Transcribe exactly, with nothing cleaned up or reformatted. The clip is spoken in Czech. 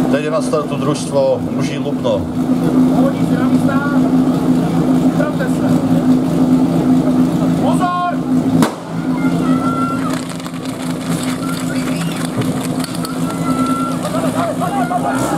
Teď je na startu družstvo muží Lubno. Hodí si na místa. Připravte se. Pozor! Pozor, pozor, pozor.